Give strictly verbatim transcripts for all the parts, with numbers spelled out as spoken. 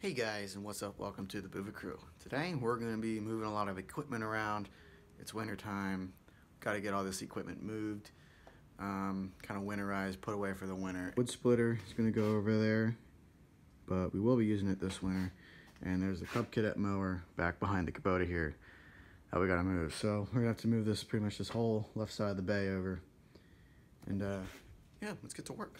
Hey guys, and what's up? Welcome to the Buva Crew. Today we're going to be moving a lot of equipment around. It's winter time. Got to get all this equipment moved, um, kind of winterized, put away for the winter. Wood splitter is going to go over there, but we will be using it this winter. And there's the Cub Cadet mower back behind the Kubota here that we got to move. So we're going to have to move this pretty much this whole left side of the bay over. And uh, yeah, let's get to work.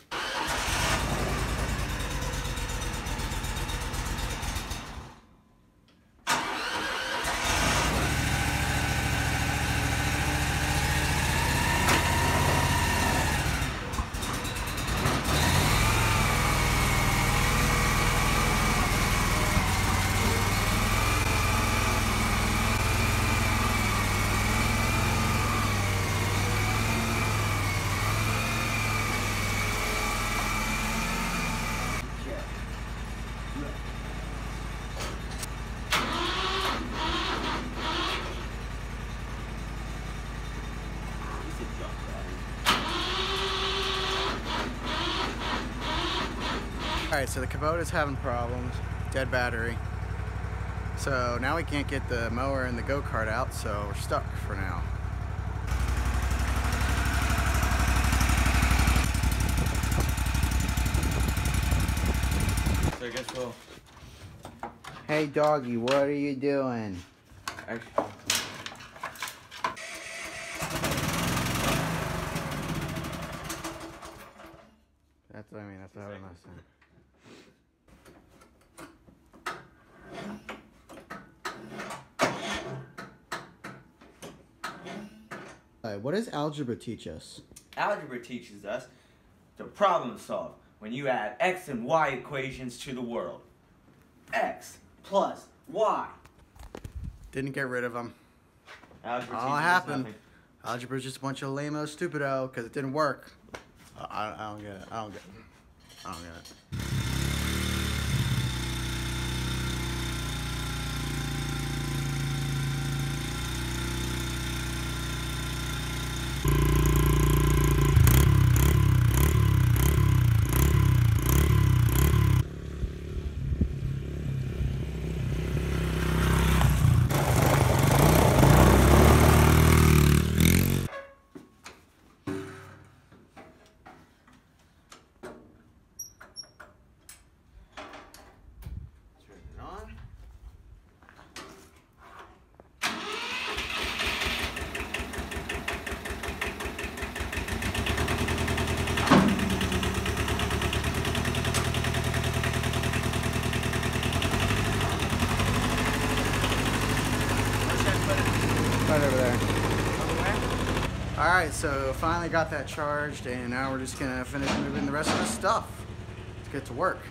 Alright, so the Kubota's having problems, dead battery. So now we can't get the mower and the go-kart out, so we're stuck for now. So I guess we'll... Hey doggy, what are you doing? Actually... That's what I mean, that's what happened last time. What does algebra teach us? Algebra teaches us to problem solve when you add x and y equations to the world. X plus y. Didn't get rid of them. Algebra All teaches happened. us Algebra is just a bunch of lame-o stupido because it didn't work. I, I don't get it. I don't get it. I don't get it. Right over there. Alright, so finally got that charged, and now we're just gonna finish moving the rest of the stuff. Let's get to work.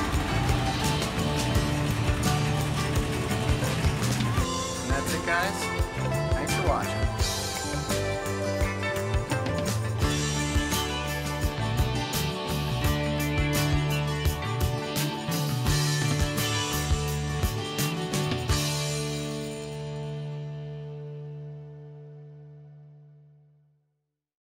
Guys.